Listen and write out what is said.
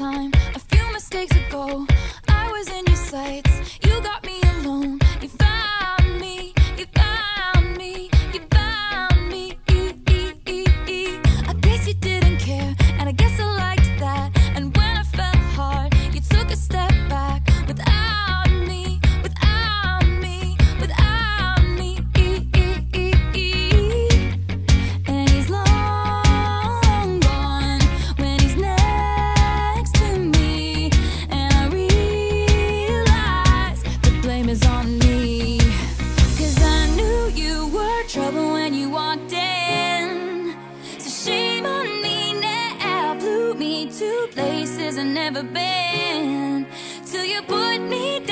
time, a few mistakes ago, I was in your sights. You got me alone. You found me. You found me. You found me. I guess you didn't care, and I guess I liked that. And when I fell hard, you took a step back. Without me, without me, without me. And he's long gone when he's next to me. And I realize the blame is on me. 'Cause I knew you were trouble when you walked in. So shame on me now, flew me to places I've never been. Till you put me down.